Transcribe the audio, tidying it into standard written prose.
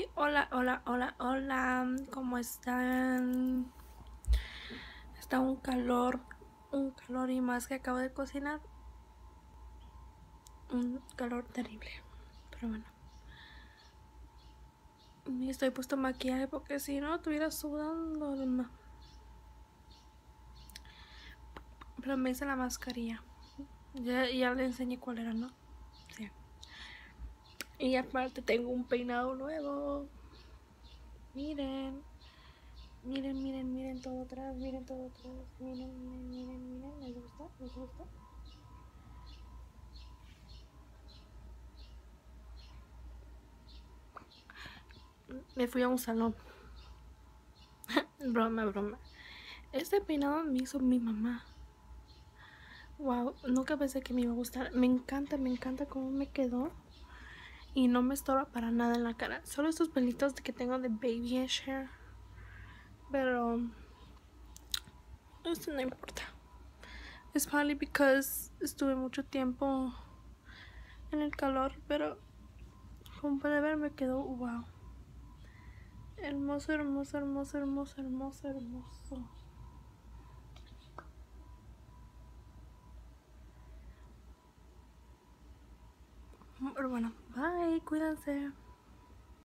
Hola, hola, hola, hola, ¿cómo están? Está un calor y más que acabo de cocinar, un calor terrible, pero bueno. Y estoy puesto maquillaje porque si no estuviera sudando, pero me hice la mascarilla. Ya le enseñé cuál era, ¿no? Sí. Y aparte tengo un peinado nuevo. Miren. Miren todo atrás, miren todo atrás, miren, ¿les gusta? ¿Les gusta? Me fui a un salón. Broma. Este peinado me hizo mi mamá. Wow, nunca pensé que me iba a gustar. Me encanta cómo me quedó. Y no me estorba para nada en la cara. Solo estos pelitos que tengo de babyish hair. Pero esto no importa. Es probably because estuve mucho tiempo en el calor. Pero como puede ver me quedó wow. Hermoso. Pero bueno, bye, cuídense.